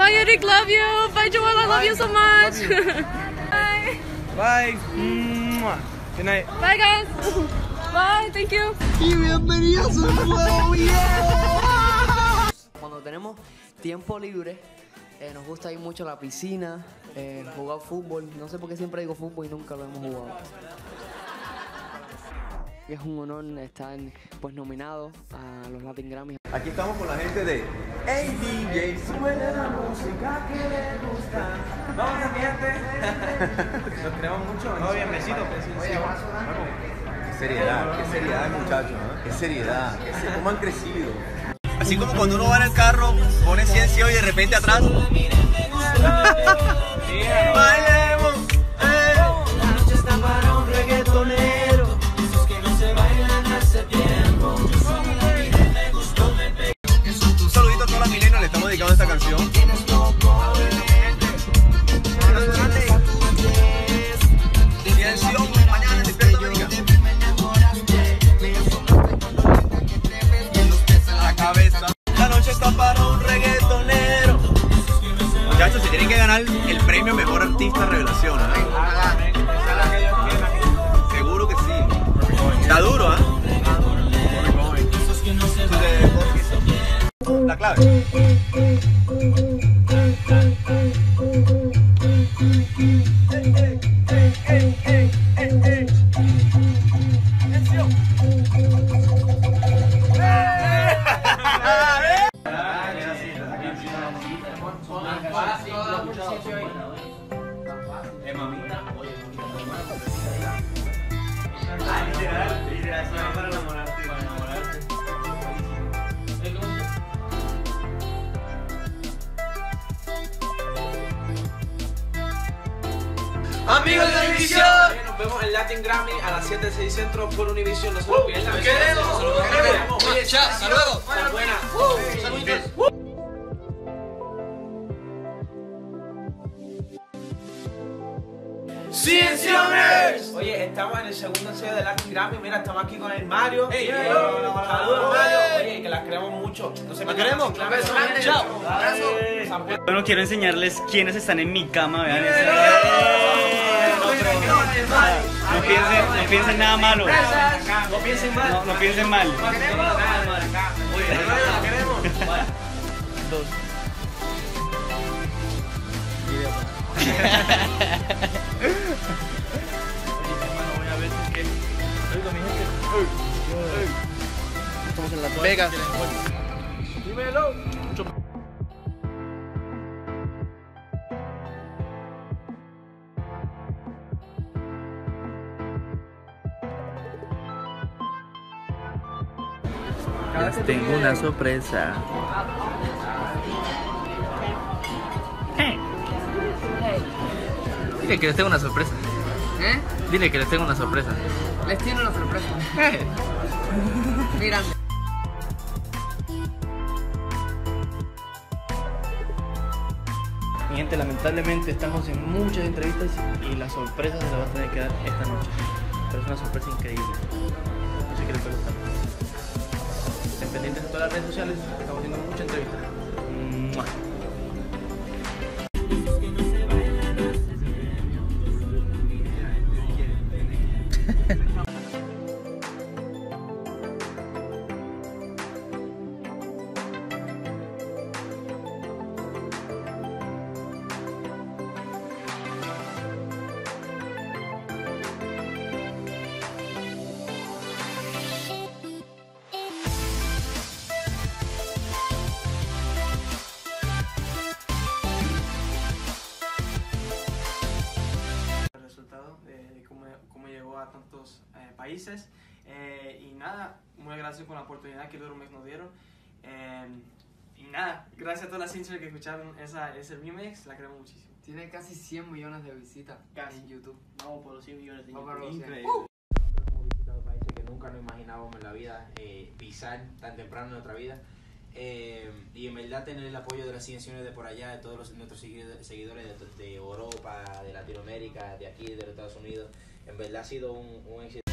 Bye, Eric, love you. Bye, Joel, I love you so much. Bye. Bye. Good night. Bye, guys. Bye, thank you. Y bienvenidos a un nuevo video. Cuando tenemos tiempo libre, nos gusta ir mucho a la piscina, jugar fútbol. No sé por qué siempre digo fútbol y nunca lo hemos jugado. Es un honor estar pues nominado a los Latin Grammy. Aquí estamos con la gente de Hey DJ, suena la música que le gusta. Vamos, gente. Los queremos mucho. No, bien, besito. Qué seriedad, muchachos, ¿eh? Qué seriedad, cómo han crecido. Así como cuando uno va en el carro, pone ciencia y de repente atrás. Bailemos. La noche está para un reggaetonero. Esos que no se bailan hace tiempo. Un saludito a toda la milenio, le estamos dedicando esta canción. Silencio, mañana despierta América. La cabeza. La noche está para un reggaetonero. Muchachos, se tienen que ganar el premio Mejor Artista Revelación, ¿eh? Seguro que sí. Está duro, ¿eh? La clave. Amigos de Univision, nos vemos en Latin Grammy a las 7 de 6 centro por Univision. No se lo pierdan. ¡Queremos! Oye, chao, hasta luego. Buena. ¡Cienciones! Oye, estamos en el segundo ensayo de Latin Grammy. Mira, estamos aquí con el Mario. Saludos, Mario. Oye, que las queremos mucho. No se me queremos. Un beso grande. Chao. Bueno, quiero enseñarles quiénes están en mi cama. Vean eso. No piensen nada malo. No piensen mal. No piensen mal. Dos. Estamos en Las Vegas. Dímelo. Les tengo una sorpresa. Dile que les tengo una sorpresa. Dile que les tengo una sorpresa. Les tiene una sorpresa. Mira. Mi gente, lamentablemente estamos en muchas entrevistas y la sorpresa se la va a tener que dar esta noche. Pero es una sorpresa increíble. No sé qué les puede gustar. Estén pendientes de todas las redes sociales, estamos haciendo muchas entrevistas. ¡Mua! Cómo llegó a tantos países y nada, muy agradecido con la oportunidad que Little Mix nos dieron y nada, gracias a todas las hinchas que escucharon ese remix, la queremos muchísimo. Tiene casi 100 millones de visitas en YouTube. Vamos por los 100 millones de Vamos por los 100. Increíble. Hemos visitado países que nunca nos imaginábamos en la vida pisar tan temprano en nuestra vida. Y en verdad tener el apoyo de las ciencias de por allá, de todos nuestros seguidores de Europa, de Latinoamérica, de aquí, de los Estados Unidos, en verdad ha sido un éxito.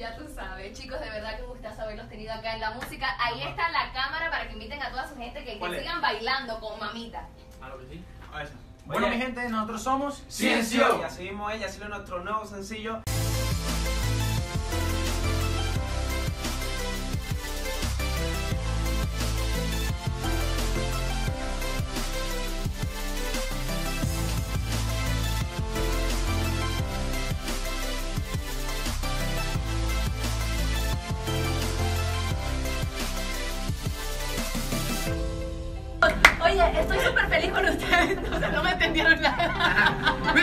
Ya tú sabes, chicos, de verdad que me gusta haberlos tenido acá en la música. Ahí está la cámara para que inviten a toda su gente que sigan bailando con mamita. Claro que sí. Bueno, mi gente, nosotros somos Ciencio. Y así mismo ella, así lo nuestro nuevo sencillo. Oye, estoy súper feliz con ustedes, entonces no me entendieron nada.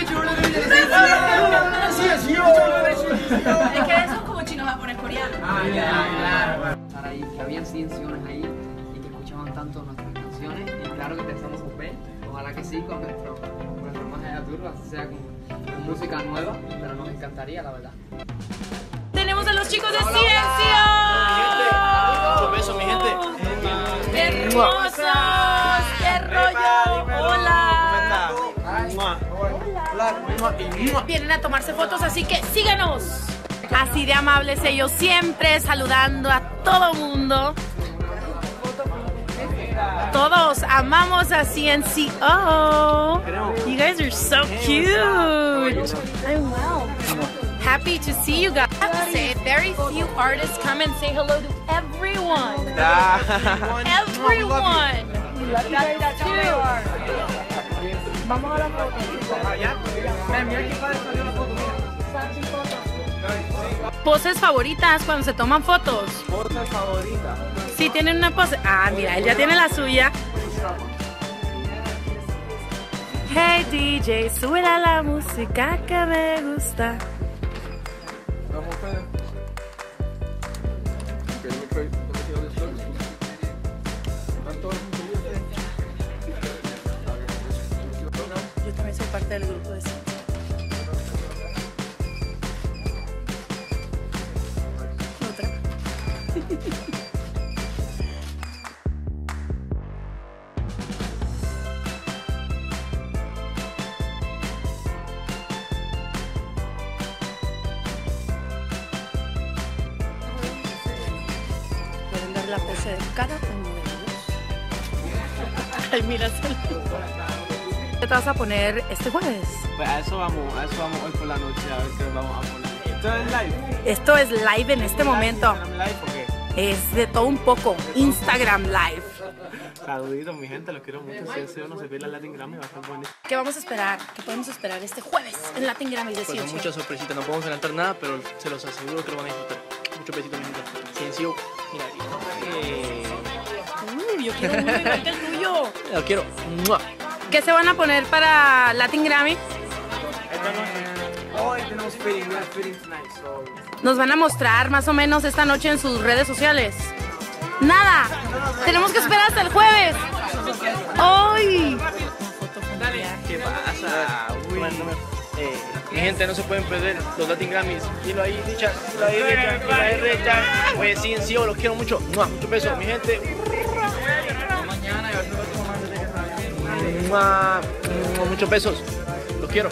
Es que eso es como chino, japonés, coreano. Estar ahí, que habían cienciones ahí y que escuchaban tanto nuestras canciones y claro que pensamos volver, ojalá que sí con nuestro más allá tour, así sea con música nueva, pero nos encantaría la verdad. Tenemos a los chicos de Ciencio. Muchos besos, mi gente. ¡Hermosos! ¡Qué rollo! ¡Hola! Vienen a tomarse fotos, así que síganos. Así de amables ellos siempre, saludando a todo mundo. Todos amamos a Ciencio. You guys are so cute. I'm well. Happy to see you guys. I have to say, very few artists come and say hello to everyone. Everyone. Vamos a la foto. Poses favoritas cuando se toman fotos. Poses favoritas. Sí, tienen una pose. Ah, mira, él ya tiene la suya. Hey DJ, sube la música que me gusta. Yo también soy parte del grupo de Ciencio. Otra. Pueden dar la pose de cada uno de ellos. Ay, mira, ¿qué te vas a poner este jueves? Pues a eso vamos hoy por la noche, a ver qué vamos a poner. Esto es live. Esto es live en este momento. Live porque Es de todo un poco. Instagram Live. saluditos, mi gente, los quiero mucho. Si no se pierde el Latin Grammy, va a estar buenísimo. ¿Qué vamos a esperar? ¿Qué podemos esperar este jueves en Latin Grammy de Pues son Ciencio? muchas sorpresitas, no podemos adelantar nada, pero se los aseguro que lo van a disfrutar. Muchos besitos, mi gente. Ciencio, mira, Yo quiero uno igual que el tuyo. lo quiero. ¡Mua! ¿Qué se van a poner para Latin Grammy? Hoy tenemos fitting, we have fitting tonight, so... Nos van a mostrar más o menos esta noche en sus redes sociales. Nada. Tenemos que esperar hasta el jueves. ¡Ay! ¿Qué pasa? Mi gente, no se pueden perder los Latin Grammys. Dilo ahí, Richard. Dilo ahí, Richard. Dilo ahí, Richard. Oye, Ciencio, los quiero mucho. ¡Mua! Muchos besos, mi gente. ¡Mua! Muchos besos. Los quiero.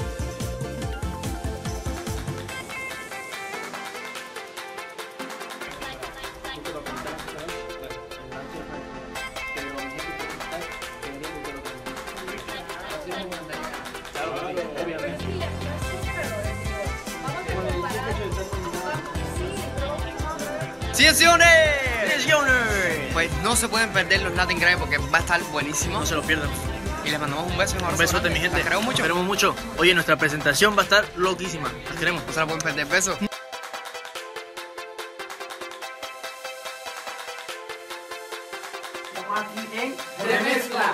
¡Cienciones! Pues no se pueden perder los Latin Grammy porque va a estar buenísimo. No se lo pierdan. Y les mandamos un beso. Un besote, mi gente. Las queremos mucho. Queremos mucho. Oye, nuestra presentación va a estar loquísima. Las queremos. No se la pueden perder. Besos. Estamos aquí en Remezcla.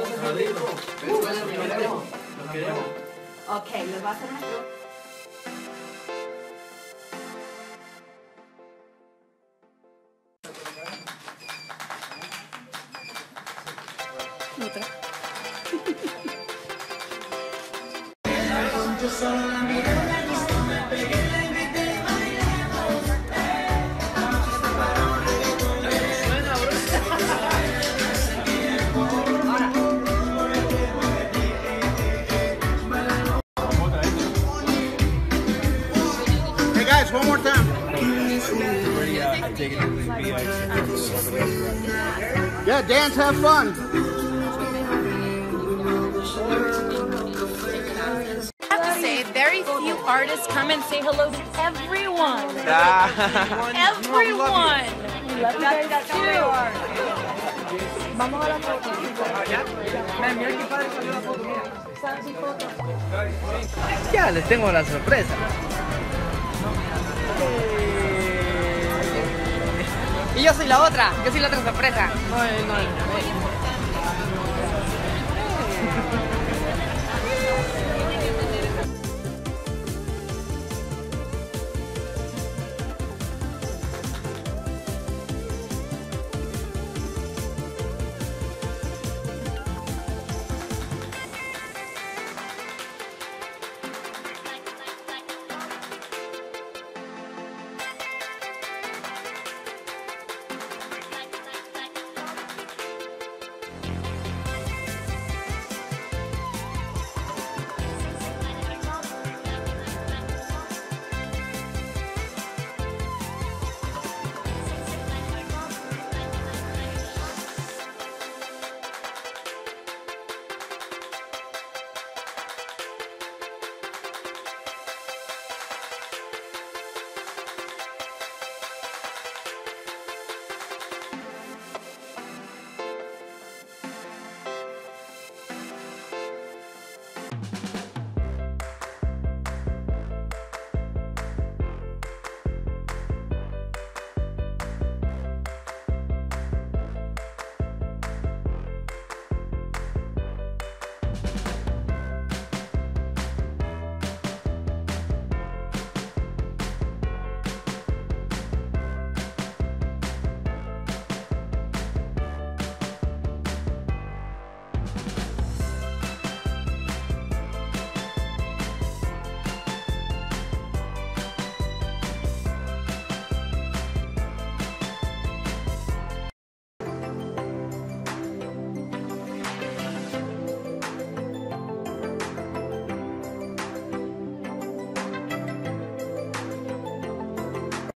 Ok, les va a hacer nuestro... Otra. Hey guys, one more time. Yeah, dance, have fun. I have to say, very few artists come and say hello to everyone. Everyone. We love you guys too. Vamos a la foto. Ya les tengo la sorpresa. Y yo soy la otra sorpresa.